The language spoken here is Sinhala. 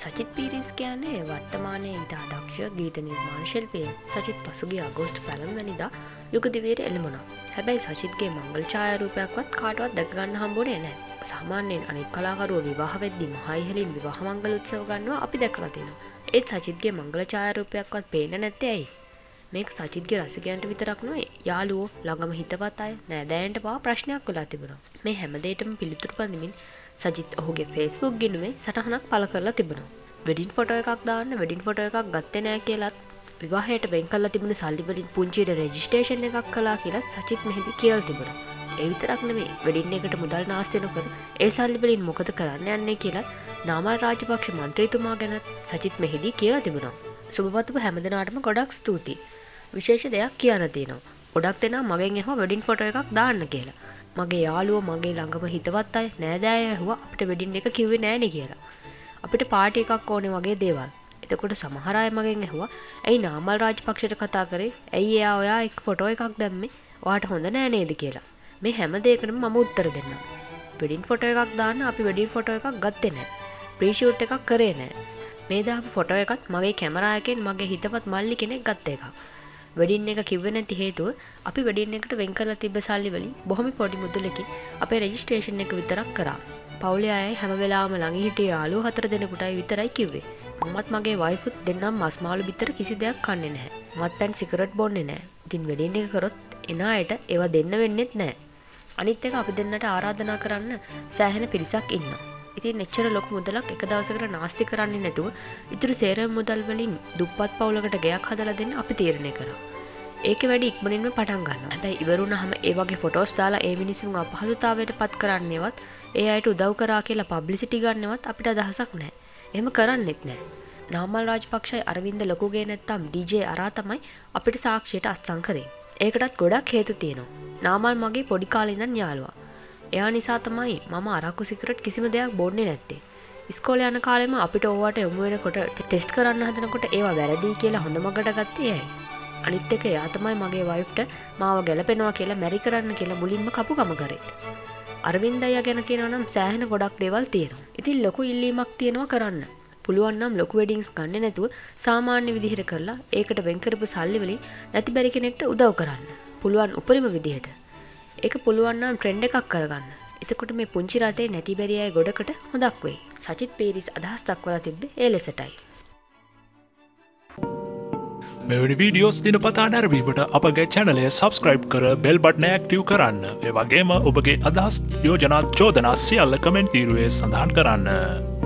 සචිත් පීරිස් කියන්නේ වර්තමානයේ ඉතා දක්ෂ ගීත නිර්මාණ ශිල්පියෙක්. සචිත් පසුගිය අගෝස්තු 1 වෙනිදා යුගදිවයට එළඹුණා. හැබැයි සචිත්ගේ මංගල ඡායාරූපයක්වත් කාටවත් දැක ගන්න හම්බුනේ නැහැ. සාමාන්‍යයෙන් අනෙක් කලාකරුවෝ විවාහ වෙද්දී මහා ඉහළින් විවාහ මංගල උත්සව ගන්නවා අපි දැකලා තියෙනවා. ඒත් සචිත්ගේ මංගල ඡායාරූපයක්වත් පේන්නේ නැත්තේ ඇයි? මේක සචිත්ගේ රසිකයන්ට විතරක් නෙවෙයි යාළුවෝ ළඟම හිතවත් අය නෑදෑයන්ට පවා ප්‍රශ්නයක් වෙලා තිබුණා. මේ හැම දෙයකටම පිළිතුරු පදිමින් සජිත් ඔහුගේ Facebook ගිණුමේ සටහනක් පළ කරලා තිබුණා. වෙඩින් ෆොටෝ එකක් දාන්න වෙඩින් ෆොටෝ එකක් ගත්තේ නෑ කියලාත් විවාහයට වෙන් කරලා තිබුණු සල්ලි වලින් පුංචියට රෙජිස්ට්‍රේෂන් එකක් කළා කියලා සචිත් මෙහිදී කියලා තිබුණා. ඒ විතරක් නෙමෙයි වෙඩින් එකට මුදල් නාස්ති නොකර ඒ සල්ලි වලින් මොකද කරන්න යන්නේ කියලා නාමල් රාජපක්ෂ මන්ත්‍රීතුමා ගැන සචිත් මෙහිදී කියලා තිබුණා. සුබපතපු හැමදෙනාටම ගොඩක් ස්තුතියි. විශේෂ දෙයක් කියන්න තියෙනවා. ගොඩක් දෙනා මගෙන් ඇහුවා වෙඩින් ෆොටෝ එකක් දාන්න කියලා. මගේ යාළුවෝ මගේ ළඟම හිතවත් අය නෑදෑයෝ ඇහුවා අපිට වෙඩින් එක කිව්වේ නෑනේ කියලා. අපිට පාටි එකක් ඕනේ වගේ දේවල්. එතකොට සමහර අය මගෙන් ඇහුවා ඇයි නාමල් රාජපක්ෂට කතා කරේ? ඇයි එයා ඔයා එක්ක ෆොටෝ එකක් දැම්මේ? ඔයාට හොඳ නෑ නේද කියලා. මේ හැම දෙයකටම මම උත්තර දෙන්නම්. වෙඩින් ෆොටෝ එකක් දාන්න අපි වෙඩින් ෆොටෝ එකක් ගත්තේ නෑ. ප්‍රී ෂූට් එකක් කරේ නෑ. මේ දාපු ෆොටෝ එකත් මගේ කැමරා එකෙන් මගේ හිතවත් මල්ලි කෙනෙක් ගත්ත එකක්. වෙඩින් එක කිව්වේ නැති හේතුව අපි වෙඩින් එකට වෙන් කරලා තිබ්බ සල්ලි වලින් බොහොම පොඩි මුදලකින් අපේ රෙජිස්ට්‍රේෂන් එක විතරක් කරා. පවුලේ අය හැම වෙලාවම ළඟ හිටිය යාළුවෝ 4 දෙනෙකුටයි විතරයි කිව්වේ. මමත් මගේ වයිෆුත් දෙන්නම් මස් මාළු බිත්තර කිසි දෙයක් කන්නේ නැහැ. මත් පැන් සිගරට් බොන්නේ නැහැ. ඉතින් වෙඩින් එක කරොත් එන අයට ඒවා දෙන්න වෙන්නේත් නැහැ. අනිත් එක අපි දෙන්නට ආරාධනා කරන්න සෑහෙන පිරිසක් ඉන්නවා. ඉතින් එච්චර ලොකු මුදලක් එක දවසකට නාස්ති කරන්නේ නැතුව ඉතුරු සේරම මුදල් වලින් දුප්පත් පවුලකට ගෙයක් හදලා දෙන්න අපි තීරණය කරා. ඒකේ වැඩි ඉක්මනින්ම පටන් ගන්නවා. හැබැයි ඉවර වුණාම ඒ වගේ ෆොටෝස් දාලා ඒ මිනිසුන් අපහසුතාවයට පත් කරන්නේවත් ඒ අයට උදව් කරා කියලා පබ්ලිසිටි ගන්නවත් අපිට අදහසක් නැහැ. එහෙම කරන්නෙත් නැහැ. නාමල් රාජපක්ෂයි අරවින්ද ලොකුගේ නැත්තම් ඩීජේ අරා තමයි අපිට සාක්ෂියට අත්සන් කරේ. ඒකටත් ගොඩක් හේතු තියෙනවා. නාමල් මගේ පොඩි කාලේ ඉඳන් යාළුවා. එයා නිසා තමයි මම අරක්කු සිගරට් කිසිම දෙයක් බොන්නේ නැත්තේ. ඉස්කෝලේ යන කාලෙම අපිට ඕවට යොමු වෙනකොට ටෙස්ට් කරන්න හදනකොට ඒවා වැරදි කියලා හොඳ මගට ගත්තේ එයයි. අනිත් එක එයා තමයි මගේ වයිෆ්ට මාව ගැලපෙනවා කියලා මැරි කරන්න කියලා මුලින්ම කපුකම කරේ. අරවින්ද අයියා ගැන කියනවා නම් සෑහෙන ගොඩක් දේවල් තියෙනවා. ඉතින් ලොකු ඉල්ලීමක් තියෙනවා කරන්න. පුළුවන් නම් ලොකු වෙඩින්ග්ස් ගන්න නැතුව සාමාන්‍ය විදිහට කරලා ඒකට වෙන් කරපු සල්ලි වලින් නැති බැරි කෙනෙක්ට උදව් කරන්න. පුළුවන් උපරිම විදිහට. ඒක පුළුවන් නම් ට්‍රෙන්ඩ් එකක් කරගන්න. එතකොට මේ පුංචි රටේ නැති බැරි අය ගොඩකට හොදක් වෙයි. සචිත් පීරිස් අදහස් දක්වලා තිබ්බේ ඒ ලෙසටයි. මෙවැනි වීඩියෝස් දිනපතා නැරඹීමට අපගේ channel එක subscribe කර bell button එක active කරන්න. ඒ වගේම ඔබගේ අදහස් යෝජනා චෝදනා සියල්ල කමෙන්ට් තීරුවේ සඳහන් කරන්න.